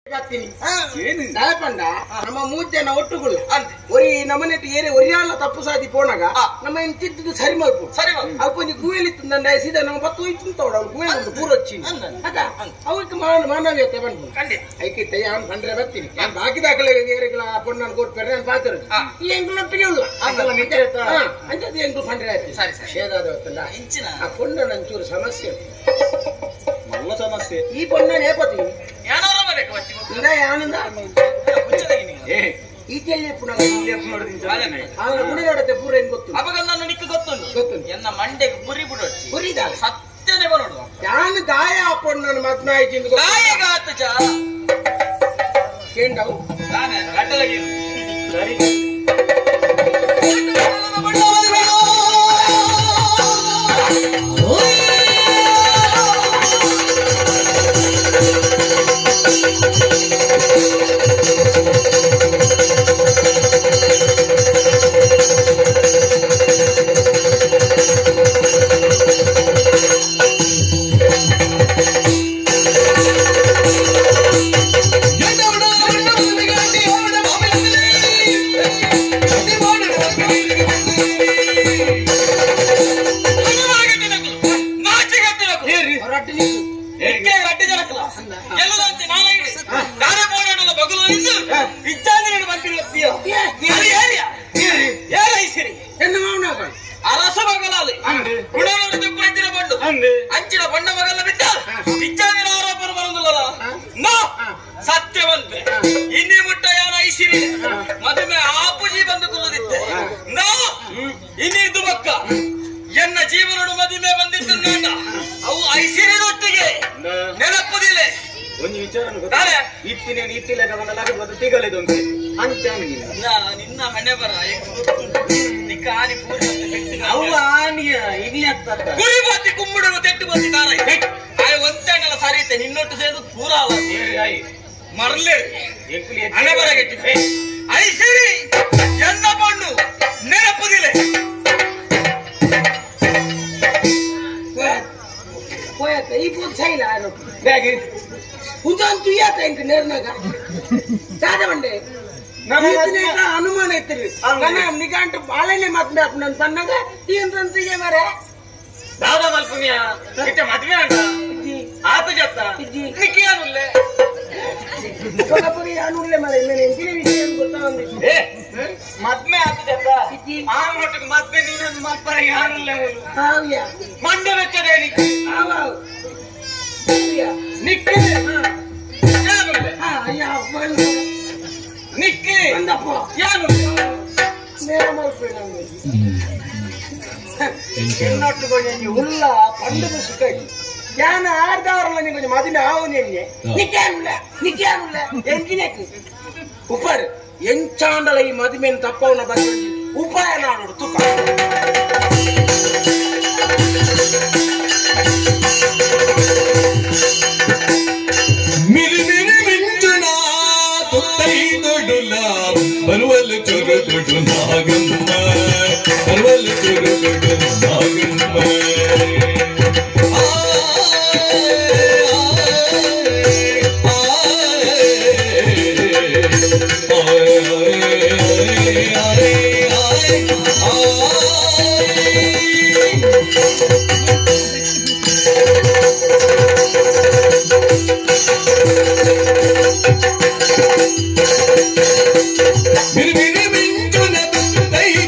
ನಮ್ಮ ಮೂಜನ ಒಟ್ಟುಗಳು ಒರಿ ನಮ್ಮನೆ ಒರಿಯಾಲ ತಪ್ಪು ಸಾಧಿ ಪೋನಾಗ ನಮ್ಮ ತಿದ್ದು ಸರಿ ಮಾಡ್ಕೊ ಸರಿ ಅಲ್ಕೊಂಚ ಗೂಯಲಿತ್ತು ನನ್ನ ಸೀದಾ ನಮ್ಮ ಪತ್ತು ಇತ್ತು ತೋಡ ಅವ್ರು ಗೂಯ ಒಂದು ಪೂರ వచ్చి ಅವಕ್ಕೆ ಮಾನವೀಯತೆ ಬಂದು ಐಕೆ ಅವನು ಬಂದ್ರೆ ಬರ್ತೀನಿ ನಾನು ಬಾಕಿ ದಾಖಲೆ ಪೊಣ್ಣನ್ನು ಕೊಟ್ಬೇರೆ ನಾನು ಪಾತ್ರ ಈ ಎಂಗ್ಳೊಟ್ಟಿಗೆ ಉಳ್ಳ ಅಂಚದು ಎಂಗ್ಳು ಬಂದ್ರೆ ಆಯ್ತು ಶೇದಾದ ಹೊತ್ತಲ್ಲ ಆ ಪೊಣ್ಣ ಒಂಚೂರು ಸಮಸ್ಯೆ ಮಲ್ಲ ಸಮಸ್ಯೆ ಈ ಪೊಣ್ಣ ನೇಪತಿ ಗುಡಿನೋಡತ್ತೆ ಪೂರ ಏನ್ ಗೊತ್ತು ಅವಾಗ ನನ್ನ ನಿಕ್ಕ ಗೊತ್ತುಂಟು ಗೊತ್ತುಂಟು ಎನ್ನ ಮಂಡೆಗೆ ಗುರಿ ಬಿಡು ಗುರಿದ ಸತ್ಯನೇ ಬರೋಡು ನಾನು ಗಾಯ ಹಾಕೊಂಡು ನನ್ನ ಮದ್ನಾಯ್ತು ಗಾಯಗಾತ ಚಾ ಕೇಂಡವು ನಾನೇ ಗಡ್ಡಲಗೆ ಸರಿ ಅಂಚಿನ ಬಣ್ಣ ಮಗಲ್ಲ ಬಿದ್ದ ಇಚ್ಛಾದಿನ ಆರೋಪನ ಬರುವುದಿಲ್ಲ ಸತ್ಯವಂತೆ ಇನ್ನಿ ಮುಟ್ಟ ಯಾನ ಐಸಿರಿ ಮದುವೆ ಆಪುಜಿ ಬಂದು ಕುಲ್ಲದಿತ್ತೆ ನಾ ಇನ್ನಿದ್ದು ಬಕ್ಕ ಎನ್ನ ಜೀವನಡು ಮದುವೆ ಬಂದಿದ್ದು ನಾನ ಅವು ಐಸಿರಿನೊಟ್ಟಿಗೆ ನೆನಪುದಿಲ್ಲ ಒಂದು ವಿಚಾರ ಇತ್ತಿಲ್ಲ ತಿಗಲಿದು ನಿನ್ನ ಹಣೆ ಬರ ಗುರಿ ಬಾತಿ ಕುಂಬಿಡುವ ತೆಟ್ಟು ಬಾತಿ ತಾರ ಒಂದೆಲ್ಲ ಸರಿತೆ ನಿನ್ನೊಟ್ಟು ಸೇದು ಪೂರ ಮರಲೇ ಹಣೆ ಬರ ಕೆಟ್ಟಿದೆ ಐಸಿರಿ ಎನ್ನ ಬಣ್ಣು ನೆನಪುದಿಲ್ಲ ಈ ಪೂಜ ಸೈಲ ಪೂಜಾನ್ ತುಯ್ಯಾತ ಇಂಕ ನೇರ್ನಾಗ ದಾದ ಬಂಡೆ ಅನುಮಾನ ಇತ್ತಿರಿ ನಿಗಂಟು ಬಾಳೆನೆ ಮಾತಂಡೆ ನನ್ನ ತನ್ನಾಗ ಏನ್ರಂತಿಗೆ ಮರೆ ದಾದ ಮಲ್ಪುಣ್ಯ ಮದ್ವೆ ಅಂಟ ಆತ ಜತ್ತ ನಿಕ್ಕಿ ಅನುಲ್ಲೆ ಅನುಲ್ಲೆ ಮರೆ ಎಂತಿನ ವಿಷಯ ಗೊತ್ತಾ ಒಂದಿತ್ತು ಮದ್ವೆ ಆತ ಜತ್ತ ಆ ಮಟ್ಟಿಗೆ ಮದ್ವೆ ನೀನೊಂದು ಮಲ್ಪರ ಯಾರಲ್ಲೇ ಮಂಡ ವೆಚ್ಚದೆ ನಿಕ್ಕಿ ನಿಕ್ಕಿ ಎನ್ನೊಟ್ಟುಕೊಂಡು ಉಲ್ಲ ಪಂಡದ ಸುಖ ಯಾನ ಆರ್ದವರಲ್ಲ ನಿಂಗೆ ಮದಿನ ಆವನೆ ನಿಕ್ಕಾನುಲ್ಲ ಎಂಜಿನಕ್ಕೆ ಉಪ್ಪಾಡು ಎಂಚಾಂಡಲ ಈ ಮದುವೆನ ತಪ್ಪವನ್ನ ಬಂದು ಉಪಾಯ ನಾಡು ತುಕ ಬರುವಲು ಚುರು ದುಡು ನಾಗಮ್ಮ ಬರುವಲು ಚುರು ದುಡು ನಾಗಮ್ಮ ಮಿಂಚುನ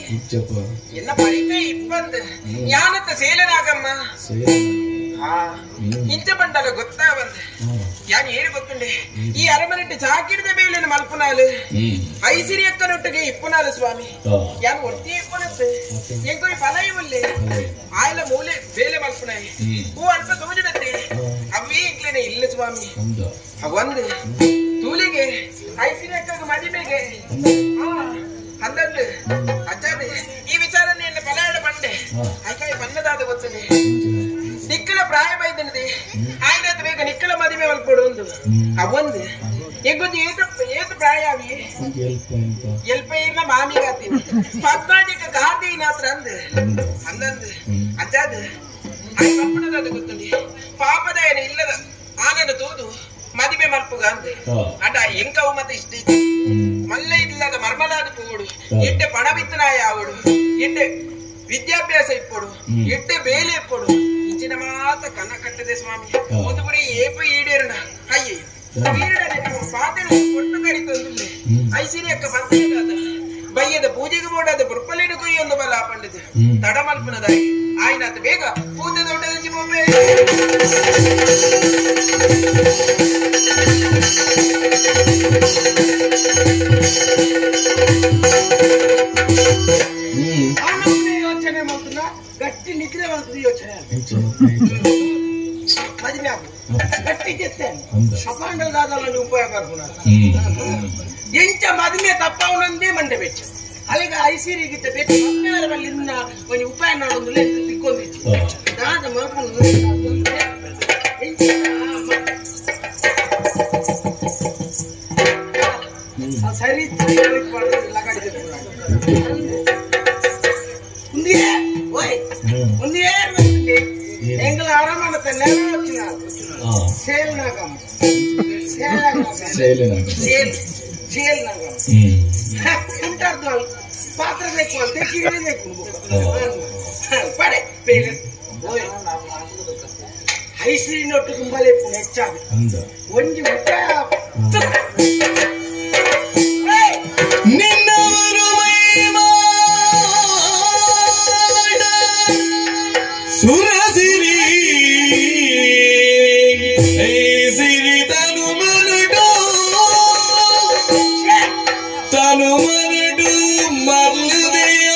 என்ன படிப்பே இப்பந்து ஞானத்தை சேலனாகಮ್ಮ ಇಂಚ ಬಂಡಾಗ ಗೊತ್ತಾ ಬಂದೆ ಯಾನ್ ಏರು ಗೊತ್ತುಂಡೆ ಈ ಅರಮನೆಟ್ಟು ಚಾಕಿಡಿದ ಮೇಲೆ ಮಲ್ಪುನಾಲು ಐಸಿರಿ ಅಕ್ಕನೊಟ್ಟಿಗೆ ಇಪ್ಪುನಾಲು ಸ್ವಾಮಿ ಯಾನ್ ಒಟ್ಟಿ ಇಪ್ಪನತ್ತೆ ಎಂಕೊಯ್ ಪಲಯವಲ್ಲೇ ಆಯ್ಲ ಮೂಲೆ ಬೇಲೆ ಮಲ್ಪುನಾಯಿ ಹೂ ಅಲ್ಪ ತೋಜಡತ್ತೆ ಅವೇ ಇಕ್ಲೇನೆ ಇಲ್ಲ ಸ್ವಾಮಿ ಒಂದು ತೂಲಿಗೆ ಐಸಿರಿ ಅಕ್ಕಗ ಮದಿಮೆಗೆ ಅಂದಂದು ಅಜ್ಜಾದೆ ಈ ವಿಚಾರನೆ ಎಲ್ಲ ಪಲಾಯಡ ಬಂಡೆ ಐಕಾಯಿ ಬನ್ನದಾದ ಗೊತ್ತದೆ ನಿಕ್ಕಲ ಪ್ರಾಯ ಬೈದನದೆ ఆయన ಬೇಗ ನಿಕ್ಕಲ ಮದಿಮೆ ಮಲ್ಪಡು ಒಂದು ಅವೊಂದು ಎಂಗೊಂದು ಏತು ಪ್ರಾಯ ಅವಿ ಎಲ್ಪ ಇಲ್ಲ ಮಾಮಿಗಾತೀನಿ ಪದ್ನಾಜಿಕ ಗಾದಿ ನಾತ್ರ ಅಂದಂದು ಅಜ್ಜಾದು ಆಯ್ ಮಲ್ಪಡದಾದ ಗೊತ್ತುಂಡಿ ಪಾಪದ ಏನು ಇಲ್ಲದ ಆನನ ತೋದು ಮದಿಮೆ ಮಲ್ಪುಗ ಅಂದೆ ಅಡ ಎಂಕವು ಮತ್ತೆ ಇಷ್ಟ ಮಲ್ಲ ಇಲ್ಲದ ಮರ್ಮದಾದ ಪೋಡು ಎಡ್ಡೆ ಪಣವಿತ್ತನಾಯ ಅವಡು ಎಡ್ಡೆ ವಿದ್ಯಾಭ್ಯಾಸ ಇಪ್ಪಡು ಎಡ್ಡೆ ಬೇಲೆ ಇಪ್ಪಡು ಇಂಚಿನ ಮಾತ ಕನ್ನ ಕಟ್ಟದೆ ಸ್ವಾಮಿ ಒಂದು ಗುರಿ ಏಪ ಈಡೇರಣ ಅಯ್ಯೇ ಈಡನೆ ಪಾತ್ರೆ ಕೊಟ್ಟು ಕರಿ ತಂದುಲ್ಲೆ ಐಸಿರಿ ಅಕ್ಕ ಬಂದ ಬಯ್ಯದ ಪೂಜೆಗೆ ಬೋಡಾದ ಬುರ್ಪಲೇನ ಕೊಯ್ಯ ಒಂದು ಬಲ ಪಂಡಿದೆ ತಡ ಮಲ್ಪನದಾಯಿ ಆಯ್ನಾತ ಬೇಗ ಪೂಜೆ ದೊಡ್ಡದಂಚಿ ಬೊಬ್ಬೆ ಯೋಚನೆ ಮಾಡ್ತುನ್ನ ಗಟ್ಟಿ ನಿದ್ರೆ ಮಾಡ್ತದೆ ಯೋಚನೆ ಮದುವೆ ಗಟ್ಟಿ ಚೆತ್ತೇನೆ ಅಪಾಂಡಲ್ದಾದಲ್ಲಿ ಉಪಯೋಗ ಎಂಚ ಮದುವೆ ತಪ್ಪವನಂದೇ ಮಂಡೆ ಬೆಚ್ಚ ಅಲ್ಲಿಗ ಐಸಿರಿಗಿತ್ತ ಬೆಚ್ಚ ಮಕ್ಕಳಲ್ಲಿ ಒಂದು ಉಪಾಯ ಮಾಡೋದು ತಿಕ್ಕೊಂಡಿತ್ತು ದಾದ ಮಾಡ್ಕೊಂಡು ಸರಿ எங்களை அரமணத்தை நிறைவேற்றினார் சேல் நகம் ఉంటారు పాత్ర తెచ్చుకోవాలి కిరీడే తెచ్చుకుంటు పడే ఐశ్రీ నొట్టు కుంభలే నెచ్చాది ಒಂಜಿ ಮುಟ್ಟ ಸುರಸಿರಿ ಸಿರಿ ತನು ಮರಡು ಮರದೆಯ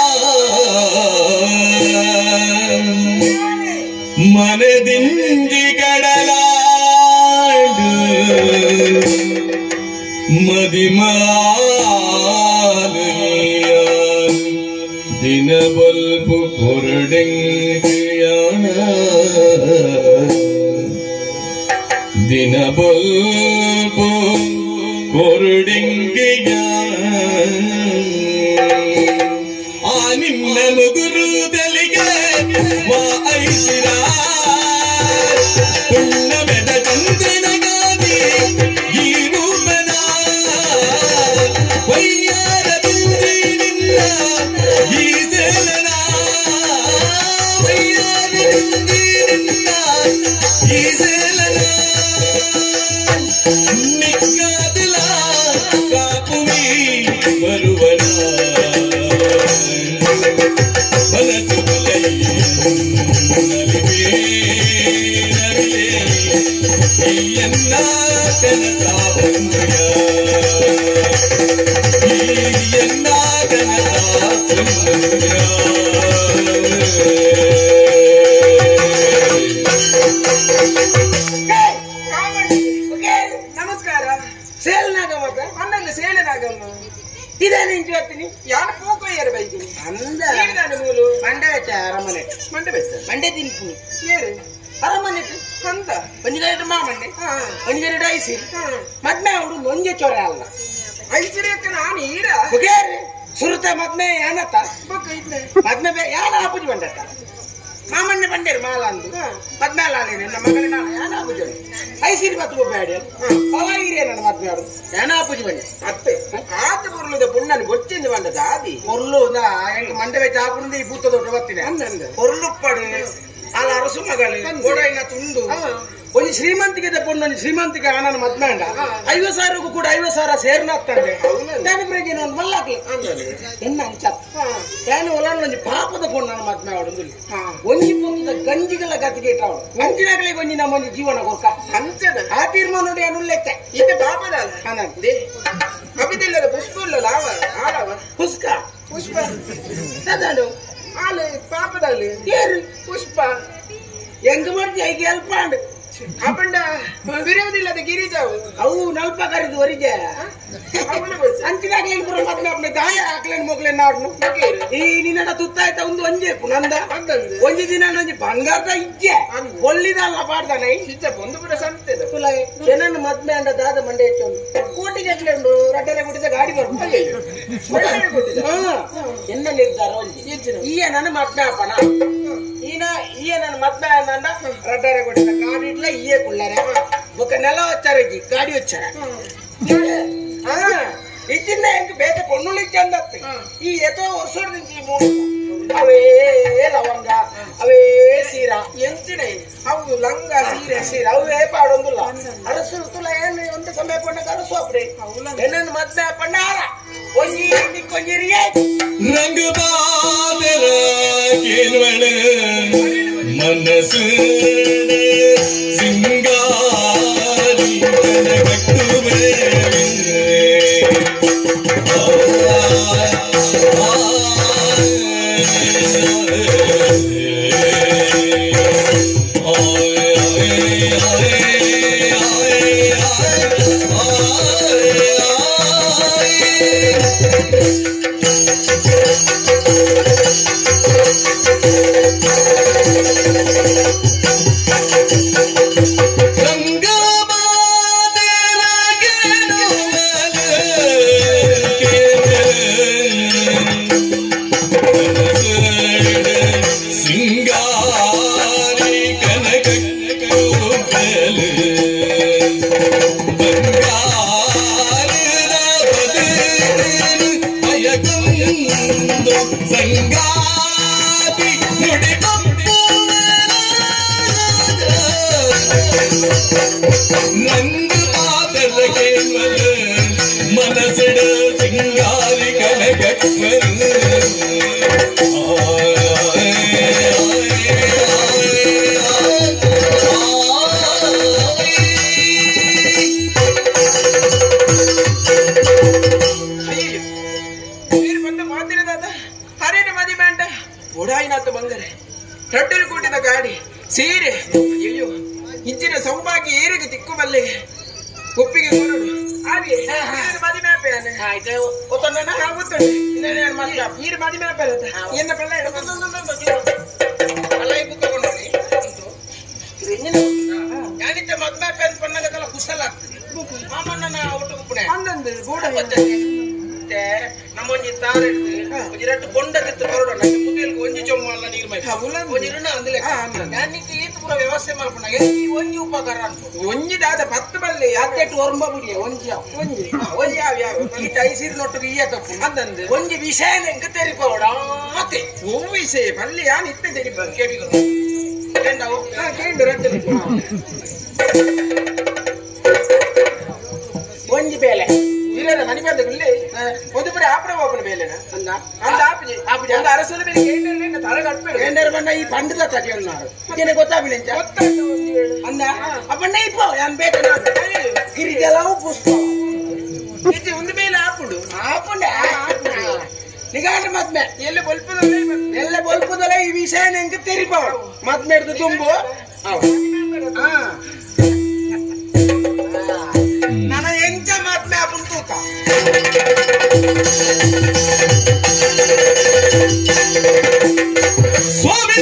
ಮನದಿಂದಿ ಕಡಲಾಡು ಮದಿಮಾಲು ದಿನ ಬಲ್ಪು ಕೊರಡೆಂಗೆಯ ದಿನ ಬಲ್ಪು ಕೊರಡೆಂಗೆಯ ಆ ನಿನ್ನ ಮುಗುರುದಲಿಗೆ ವಾ ಐಸಿರ ಪುಣ್ಯಮೆದ ಚಂದ್ರನಗಾದಿ ಈ ರೂಪದ ವೈಯಾರ ಬಿಂದಿನಿಂದ ಈ ಸೇಲನ ವೈಯಾರ ಬಿಂದಿನಿಂದ ಈ ಸೇಲನ ನಿಕ್ಕಾದಿಲ ಕಾಪುವಿ ಬರುವನ ಮನಸ್ಸು ಎನ್ನ ಕನಸ ಬಂದಯ ಎನ್ನ ಕನಸ ಬಂದಯ ನಮಸ್ಕಾರ ಸೇಲ್ನಾಗಮ್ಮ ಅನ್ನಂಗ ಸೇಲನಾಗಮ್ಮ ಇದೇನು ಇಂಚುತ್ತೀನಿ ಯಾರು ಪೂಕೊಯ್ಯರು ಬೈತೀನಿ ಅಂದ ಮೂಲು ಮಂಡೆ ಬೆಚ್ಚ ಅರಮನೆ ಮಂಡೆ ಬೆಚ್ಚ ಮಂಡೆ ತಿನ್ಪು ಏರು ಅರಮನೆ ಅಂತ ಒಂಜಿಗೇಟು ಮಾಮಣ್ಣೆ ಒಂಜಿಗೇಟು ಐಸಿರಿ ಮದ್ಮೆ ಅವಡು ನೊಂಜೆ ಚೊರೆ ಅಲ್ಲ ಐಸಿರಿ ಅಕ್ಕ ನಾನು ಈರ ಬುಗೇರಿ ಸುರುತ ಮದ್ಮೆ ಏನತ್ತ ಮದ್ಮೆ ಯಾನ ಆಪುಜಿ ಬಂಡತ್ತ ಮಾಮಣ್ಣೆ ಬಂಡೇರು ಮಾಲ ಅಂದು ಮದ್ಮೇಲೆ ನನ್ನ ಮಗಳಿನ ಯಾನ ಆಪುಜಿ ಐಸಿರಿ ಬತ್ತು ಬೇಡ ಪವಾಯಿರಿ ನನ್ನ ಮದ್ಮೆ ಅವರು ಯಾನ ಆಪುಜಿ ಬಂಡೆ ಅತ್ತೆ ಆತ ಪೊರ್ಲುದ ಪುಣ್ಣನ ಗೊತ್ತಿಂದು ಬಂದದ ಆದಿ ಪೊರ್ಲುದ ಎಂಕ್ ಮಂಡೆ ಬೆಚ್ಚ ಹಾಕೊಂಡು ಈ ಬೂತ ದೊಡ್ಡ ಬತ್ತಿನ ಪೊರ್ಲುಪ್ಪಡು ಅಲ್ಲ ಅರಸು ಮಗಳು ಗೋಡೈನ ತುಂಡು ಒಂದು ಶ್ರೀಮಂತಿಗೆ ತಗೊಂಡು ಒಂದು ಶ್ರೀಮಂತಿಗೆ ಆನನ ಮದ್ನಾಂಡ 50,000 ಕೂಡ 50,000 ಸೇರ್ನಾಗ್ತಂದೆ దాని ప్రజన మల్లాకి ఎన్న అంచత్ కానీ ఒలాన్ నుంచి పాపద కొన్నాను మద్నా వాడు ಒಂಜಿ ಪೊಂದ ಗಂಜಿಗಳ ಗತಿಗೆಟಾವು ಗಂಜಿನಾಗಲೇ ಗೊಂಜಿ ನಮ್ಮ ಜೀವನ ಕೊಕ್ಕ ಅಂಚದ ಆ ತೀರ್ಮಾನೋಡಿ ಅನುಲ್ಲೆಕ್ಕ ಇದು ಪಾಪದ ಅನಂದೆ ಕವಿತೆಲ್ಲದ ಪುಷ್ಪಲ್ಲ ಲಾವ ಆಳವ ಪುಷ್ಪ ಪುಷ್ಪ ತದಾಡು ಆಲೆ ಪಾಪದಲ್ಲಿ ಏರು ಪುಷ್ಪ ಹೆಂಗ ಮಾಡ್ತಿ ಐಗೆ ಹೆಲ್ಪ್ ಮಾಡು ಅಪ್ಪಂಡ ಬಿರುವುದಿಲ್ಲದ ಗಿರಿಜಾವು ಅವು ನಲ್ಪ ಕರೆದು ಹೊರಿಗೆ ಅಂಚಿನಾಗ್ಲಿ ಪುರ ಮತ್ತೆ ಅಪ್ಪನ ದಾಯ ಹಾಕ್ಲೇನು ಮೊಗ್ಲೇನು ನಾಡ್ನು ಈ ನಿನ್ನ ತುತ್ತಾಯ್ತ ಒಂದು ಒಂಜೆ ನಂದ ಒಂಜಿ ದಿನ ನಂಜಿ ಬಂಗಾರದ ಇಜ್ಜೆ ಒಳ್ಳಿದಲ್ಲ ಪಾಡ್ದಾನೆ ಒಂದು ಪುರ ಸಂತೆದ ಏನನ್ನು ಮದ್ಮೆ ಅಂಡ ದಾದ ಮಂಡೆ ಹೆಚ್ಚೊಂದು ಕೋಟಿ ಗಟ್ಲೆ ಉಂಡು ರಡ್ಡರೆ ಕೊಟ್ಟಿದ್ದ ಗಾಡಿ ಬರ್ಬೋದು ಎನ್ನ ನಿರ್ಧಾರ ಈಯ ನನ್ನ ಮದ್ಮೆ ಅಪ್ಪನ ಈಯ ನನ್ನ ಮದ್ಮೆ ಅಂದ ರಡ್ಡರೆ ಕೊಟ್ಟಿದ್ದ ಗಾಡಿ ಇಡ್ಲ ఈయే కుళ్ళారా ఒక నెల వచ్చారు గాడి వచ్చారా ఇచ్చిందే ఇంక బేట కొన్నులు ఇచ్చాను ఈ ఏదో వర్షం నుంచి అవే లవంగ అవే సీర ఎంచినాయి అవు లంగా సీర సీర అవే పాడొందుల అరసులు ఏమి ఉంట సమయ పండుగ అరసు అప్పుడే ఎన్నెన్ను మధ్య పండాల కొంచెం కొంచెం ರಂಗ ಬಾದರ ಕೇಳ್ವಳ ಮನಸ್ಸು ಸಿಂಗಾರಿ ಕಟ್ಟುವೆ ನಂದು ಪಾದದ ಕೇವಲ ಮನಸಡ ಸಿಂಗಾರಿ ಕನಕಟ್ವರು ಓಡಾಯಿನಾಥ ಬಂದರೆ ರಡ್ಡಲು ಕೂಟಿದ ಗಾಡಿ ಸೀರೆ ಅಯ್ಯೋ ಇಂಚಿನ ಸೌಭಾಗ್ಯ ಏರಿಗೆ ತಿಕ್ಕು ಬಲ್ಲೆ ಒಪ್ಪಿಗೆ ಕೊರಡು ಆಗಿ ಮದಿ ಮ್ಯಾಪೆ ಆಯ್ತು ಗೊತ್ತೊಂಡ ಮದಿ ಮ್ಯಾಪೆ ಎನ್ನ ಪಲ್ಲ ಅಲ್ಲ ಈ ಬುಕ್ ತಗೊಂಡೋಗಿ ಯಾನಿದ್ದ ಮದ್ ಮ್ಯಾಪೆ ಅಂತ ಪಣ್ಣಗದಲ್ಲ ಕುಸಲ ಮಾಮಣ್ಣನ ಒಟ್ಟು ಪುಣೆ ಅಂದಂದು ಗೂಡ ನಮ್ಮೊಂಜಿ ತಾರ ಒಂಜಿ ರಟ್ಟು ಬೊಂಡದಿತ್ತು ಬರೋಡ ನಂಗೆ ಮುಗಿಲ್ಗೆ ಒಂಜಿ ಚೊಮ್ಮಲ್ಲ ನೀರು ಮೈ ಒಂಜಿರನ್ನ ಅಂದಲೆ ನಾನಿಕ್ಕೆ ಈತ ಪೂರ ವ್ಯವಸ್ಥೆ ಮಾಡ್ಕೊಂಡ ಈ ಒಂಜಿ ಉಪಕಾರ ಅನ್ಕೊಂಡು ಒಂಜಿ ದಾದ 10 ಬಲ್ಲೆ ಯಾತ್ತೆಟ್ಟು ಒರ್ಂಬ ಬಿಡಿಯ ಒಂಜಿ ಒಂಜಿ ಒಂಜಿ ಯಾವ ಈ ಟೈಸಿರ್ ನೊಟ್ಟಿಗೆ ಈಯ ತಪ್ಪು ಅದಂದು ಒಂಜಿ ವಿಷಯ ಎಂಕ ತೆರಿಪೋಡ ಮತ್ತೆ ಓ ವಿಷಯ ಬಲ್ಲೆ ಯಾನ್ ಇತ್ತೆ ತೆರಿಪ ಕೇಳಿಗಳು ಕೇಂಡವು ಕೇಂಡು ರಟ್ಟು ಒಂಜಿ ಬೇಲೆ ಇಲ್ಲದ ಮನಿ ಬಂದಗಲ್ಲಿ ಒದುಬರೆ ಆಪರ ಓಪನ ಬೇಲೆನ ಅಂದ ಅಂದ ಆಪಿ ಆಪಿ ಅಂದ ಅರಸಲ ಬೇಲೆ ಕೇಂಡರ್ನ ತಳ ಕಟ್ಪೆ ಕೇಂಡರ್ ಬಂದ ಈ ಪಂಡದ ತಟಿ ಅన్నారు ನಿನಗೆ ಗೊತ್ತಾಬಿಲೆಂಚ ಗೊತ್ತಾಯ್ತು ಅಂದ ಅಪ್ಪಣ್ಣ ಇಪ್ಪೋ ಯಾನ್ ಬೇಕನ ಗಿರಿಗೆಲವು ಪುಷ್ಪ ಇದು ಒಂದು ಬೇಲೆ ಆಪುಡು ಆಪುಂಡ ನಿಗಾಟ ಮದ್ಮೆ ಎಲ್ಲ ಬಲ್ಪದಲ್ಲ ಈ ವಿಷಯ ನೆಂಗೆ ತೆರಿಪವ ಮದ್ಮೆ ಹಿಡಿದು ತುಂಬು ನನ್ನ ಎಂಚ ಮದ್ಮೆ ಆಪುಂಡು ತೂಕ ಸ್ವಾಮಿ